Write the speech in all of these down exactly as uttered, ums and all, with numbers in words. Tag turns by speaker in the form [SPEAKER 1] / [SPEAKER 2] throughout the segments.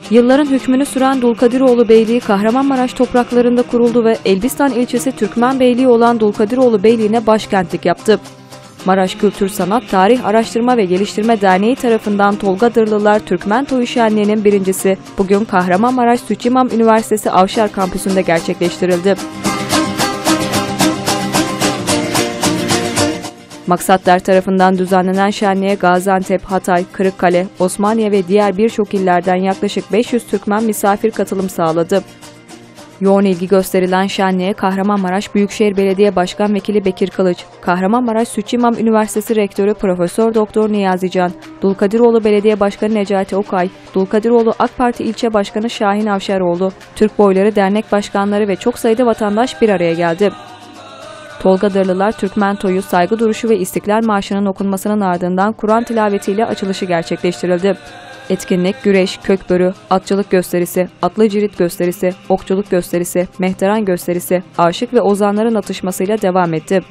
[SPEAKER 1] Yılların hükmünü süren Dulkadiroğlu Beyliği Kahramanmaraş topraklarında kuruldu ve Elbistan ilçesi Türkmen Beyliği olan Dulkadiroğlu Beyliği'ne başkentlik yaptı. Maraş Kültür Sanat Tarih Araştırma ve Geliştirme Derneği tarafından Tolga Dırlılar Türkmen Toyu Şenliği'nin birincisi bugün Kahramanmaraş Süt İmam Üniversitesi Avşar Kampüsü'nde gerçekleştirildi. Maksatlar tarafından düzenlenen şenliğe Gaziantep, Hatay, Kırıkkale, Osmaniye ve diğer birçok illerden yaklaşık beş yüz Türkmen misafir katılım sağladı. Yoğun ilgi gösterilen şenliğe Kahramanmaraş Büyükşehir Belediye Başkan Vekili Bekir Kılıç, Kahramanmaraş Süt İmam Üniversitesi Rektörü Profesör Doktor Niyazi Can, Dulkadiroğlu Belediye Başkanı Necati Okay, Dulkadiroğlu AK Parti İlçe Başkanı Şahin Avşaroğlu, Türk Boyları Dernek Başkanları ve çok sayıda vatandaş bir araya geldi. Tolga Dırlılar Türkmen Toyu saygı duruşu ve İstiklal Marşı'nın okunmasının ardından Kur'an tilavetiyle açılışı gerçekleştirildi. Etkinlik, güreş, kökbörü, atçılık gösterisi, atlı cirit gösterisi, okçuluk gösterisi, mehteran gösterisi, aşık ve ozanların atışmasıyla devam etti.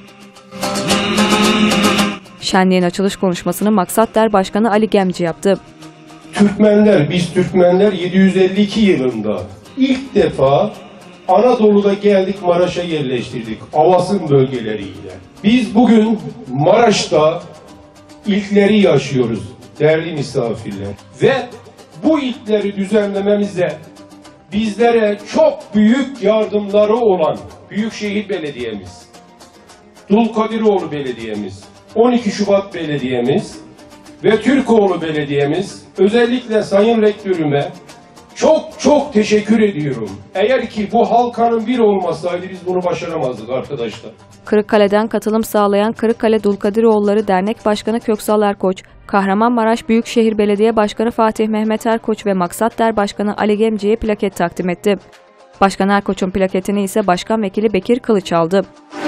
[SPEAKER 1] Şenliğin açılış konuşmasını Maksatder Başkanı Ali Gemci yaptı.
[SPEAKER 2] Türkmenler, biz Türkmenler yedi yüz elli iki yılında ilk defa Anadolu'da geldik, Maraş'a yerleştirdik, Avas'ın bölgeleriyle. Biz bugün Maraş'ta ilkleri yaşıyoruz değerli misafirler. Ve bu ilkleri düzenlememizde bizlere çok büyük yardımları olan Büyükşehir Belediye'miz, Dulkadiroğlu Belediye'miz, on iki Şubat Belediye'miz ve Türkoğlu Belediye'miz, özellikle Sayın Rektörüme çok çok teşekkür ediyorum. Eğer ki bu halkanın bir olmasaydı biz bunu başaramazdık arkadaşlar.
[SPEAKER 1] Kırıkkale'den katılım sağlayan Kırıkkale Dulkadiroğulları Dernek Başkanı Köksal Erkoç, Kahramanmaraş Büyükşehir Belediye Başkanı Fatih Mehmet Erkoç ve Maksatder Başkanı Ali Gemci'ye plaket takdim etti. Başkan Erkoç'un plaketini ise Başkan Vekili Bekir Kılıç aldı.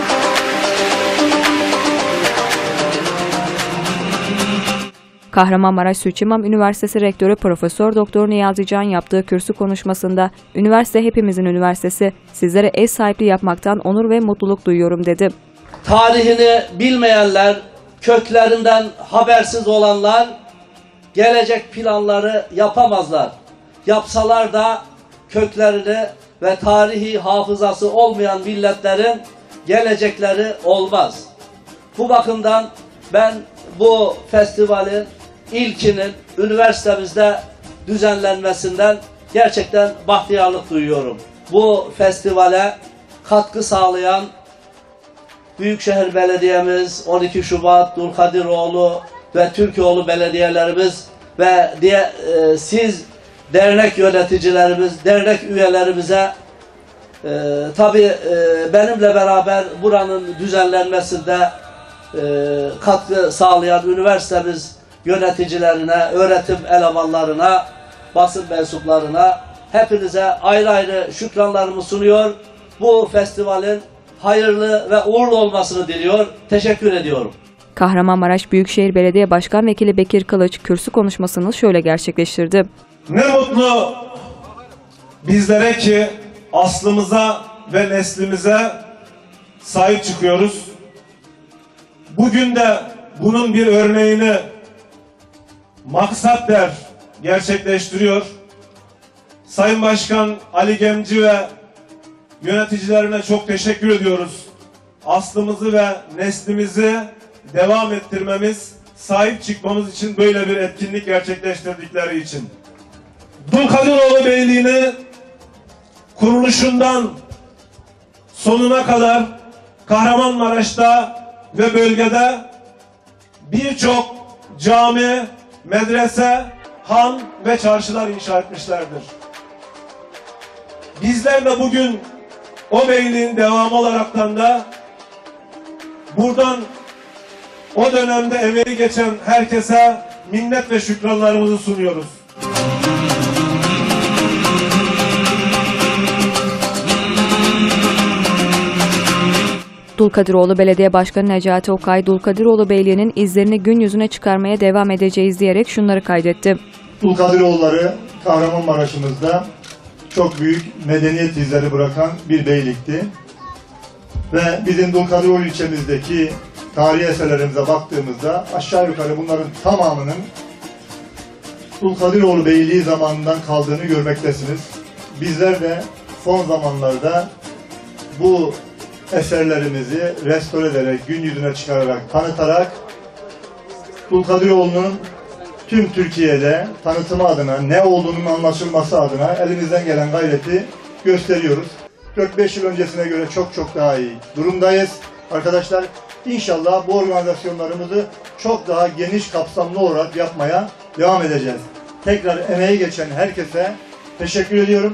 [SPEAKER 1] Kahramanmaraş Süt İmam Üniversitesi Rektörü Profesör Doktor Niyazi Can yaptığı kürsü konuşmasında "Üniversite hepimizin üniversitesi, sizlere ev sahipliği yapmaktan onur ve mutluluk duyuyorum" dedi.
[SPEAKER 3] Tarihini bilmeyenler, köklerinden habersiz olanlar gelecek planları yapamazlar. Yapsalar da köklerini ve tarihi hafızası olmayan milletlerin gelecekleri olmaz. Bu bakımdan ben bu festivalin ilkinin üniversitemizde düzenlenmesinden gerçekten bahtiyarlık duyuyorum. Bu festivale katkı sağlayan Büyükşehir Belediye'miz, on iki Şubat, Dulkadiroğlu ve Türkoğlu belediyelerimiz ve diye e, siz dernek yöneticilerimiz, dernek üyelerimize e, tabii e, benimle beraber buranın düzenlenmesinde e, katkı sağlayan üniversitemiz yöneticilerine, öğretim elemanlarına, basın mensuplarına hepinize ayrı ayrı şükranlarımı sunuyor. Bu festivalin hayırlı ve uğurlu olmasını diliyor. Teşekkür ediyorum.
[SPEAKER 1] Kahramanmaraş Büyükşehir Belediye Başkan Vekili Bekir Kılıç kürsü konuşmasını şöyle gerçekleştirdi.
[SPEAKER 4] Ne mutlu bizlere ki aslımıza ve neslimize sahip çıkıyoruz. Bugün de bunun bir örneğini Maksatder gerçekleştiriyor. Sayın Başkan Ali Gemci ve yöneticilerine çok teşekkür ediyoruz. Aslımızı ve neslimizi devam ettirmemiz, sahip çıkmamız için böyle bir etkinlik gerçekleştirdikleri için. Dulkadiroğlu Beyliği'ni kuruluşundan sonuna kadar Kahramanmaraş'ta ve bölgede birçok cami, medrese, han ve çarşılar inşa etmişlerdir. Bizler de bugün o beyliğin devamı olaraktan da buradan o dönemde emeği geçen herkese minnet ve şükranlarımızı sunuyoruz.
[SPEAKER 1] Dulkadiroğlu Belediye Başkanı Necati Okay, Dulkadiroğlu Beyliği'nin izlerini gün yüzüne çıkarmaya devam edeceğiz diyerek şunları kaydetti.
[SPEAKER 5] Dulkadiroğulları Kahramanmaraş'ımızda çok büyük medeniyet izleri bırakan bir beylikti. Ve bizim Dulkadiroğlu ilçemizdeki tarihi eserlerimize baktığımızda aşağı yukarı bunların tamamının Abdülkadiroğlu Beyliği zamanından kaldığını görmektesiniz. Bizler de son zamanlarda bu eserlerimizi restore ederek, gün yüzüne çıkararak, tanıtarak Abdülkadiroğlu'nun tüm Türkiye'de tanıtımı adına, ne olduğunun anlaşılması adına elimizden gelen gayreti gösteriyoruz. dört beş yıl öncesine göre çok çok daha iyi durumdayız. Arkadaşlar inşallah bu organizasyonlarımızı çok daha geniş kapsamlı olarak yapmaya devam edeceğiz. Tekrar emeği geçen herkese teşekkür ediyorum.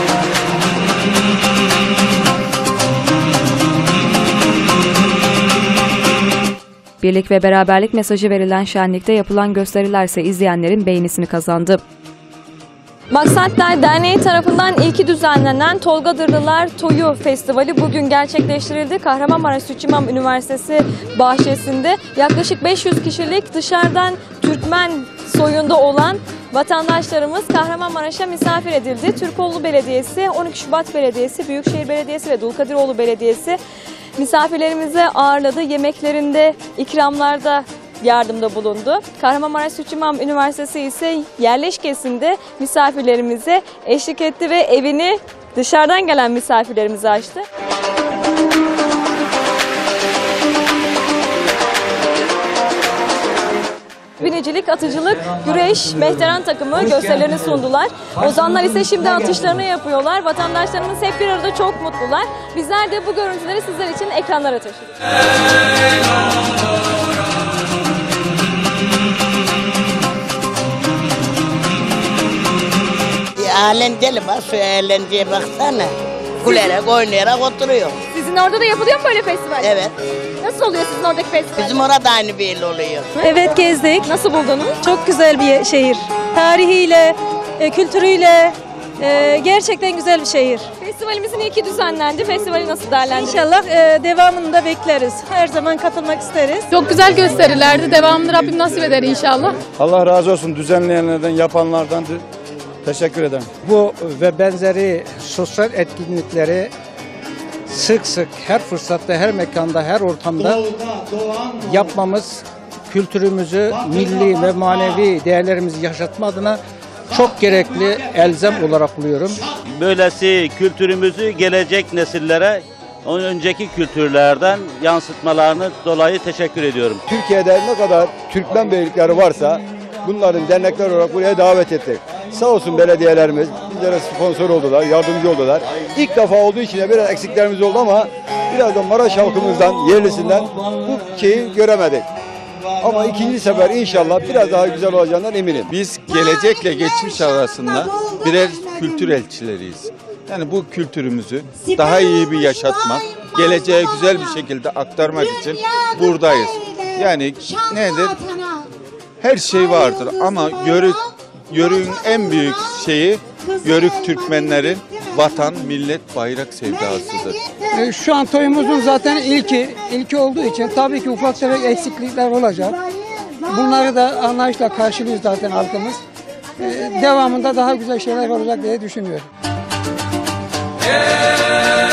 [SPEAKER 1] Birlik ve beraberlik mesajı verilen şenlikte yapılan gösteriler ise izleyenlerin beğenisini kazandı. Maksatlar Derneği tarafından ilki düzenlenen Tolga Dırlılar Toyu Festivali bugün gerçekleştirildi. Kahramanmaraş Süt İmam Üniversitesi bahçesinde yaklaşık beş yüz kişilik dışarıdan Türkmen soyunda olan vatandaşlarımız Kahramanmaraş'a misafir edildi. Türkoğlu Belediyesi, on iki Şubat Belediyesi, Büyükşehir Belediyesi ve Dulkadiroğlu Belediyesi misafirlerimizi ağırladı. Yemeklerinde, ikramlarda yardımda bulundu. Kahramanmaraş Süt İmam Üniversitesi ise yerleşkesinde misafirlerimize eşlik etti ve evini dışarıdan gelen misafirlerimize açtı. Binicilik, atıcılık, güreş, mehteran takımı gösterilerini sundular. Ozanlar ise şimdi atışlarını yapıyorlar. Vatandaşlarımız hep bir arada çok mutlular. Bizler de bu görüntüleri sizler için ekranlara taşıyoruz.
[SPEAKER 6] Eğlenceli bak, şu eğlenceye baksana. Gülerek, oynayarak oturuyor.
[SPEAKER 7] Sizin orada da yapılıyor mu böyle festival?
[SPEAKER 6] Evet.
[SPEAKER 7] Nasıl oluyor sizin oradaki festival?
[SPEAKER 6] Bizim orada aynı bir oluyor.
[SPEAKER 8] Evet, gezdik.
[SPEAKER 7] Nasıl buldunuz?
[SPEAKER 8] Çok güzel bir şehir. Tarihiyle, e, kültürüyle e, gerçekten güzel bir şehir.
[SPEAKER 7] Festivalimizin ilki düzenlendi. Festivali nasıl değerlendirdiniz?
[SPEAKER 8] İnşallah e, devamını da bekleriz. Her zaman katılmak isteriz.
[SPEAKER 9] Çok güzel gösterilerdi. Devamını Rabbim nasip eder inşallah.
[SPEAKER 10] Allah razı olsun düzenleyenlerden, yapanlardan teşekkür ederim.
[SPEAKER 11] Bu ve benzeri sosyal etkinlikleri sık sık her fırsatta, her mekanda, her ortamda yapmamız kültürümüzü, milli ve manevi değerlerimizi yaşatma adına çok gerekli, elzem olarak buluyorum.
[SPEAKER 12] Böylesi kültürümüzü gelecek nesillere önceki kültürlerden yansıtmalarını dolayı teşekkür ediyorum.
[SPEAKER 10] Türkiye'de ne kadar Türkmen beylikleri varsa bunların dernekler olarak buraya davet ettik. Sağ olsun belediyelerimiz bizlere sponsor oldular, yardımcı oldular. İlk defa olduğu için de biraz eksiklerimiz oldu ama biraz da Maraş halkımızdan, yerlisinden bu şeyi göremedik. Ama ikinci sefer inşallah biraz daha güzel olacağından eminim.
[SPEAKER 13] Biz gelecekle geçmiş arasında birer kültür elçileriyiz. Yani bu kültürümüzü daha iyi bir yaşatmak, geleceğe güzel bir şekilde aktarmak için buradayız. Yani nedir? Her şey vardır ama Yörük, Yörük'ün en büyük şeyi Yörük Türkmenlerin vatan, millet, bayrak sevdasıdır.
[SPEAKER 11] Şu an toyumuzun zaten ilki, ilki olduğu için tabii ki ufak tefek eksiklikler olacak. Bunları da anlayışla karşılıyor zaten halkımız. Devamında daha güzel şeyler olacak diye düşünüyorum.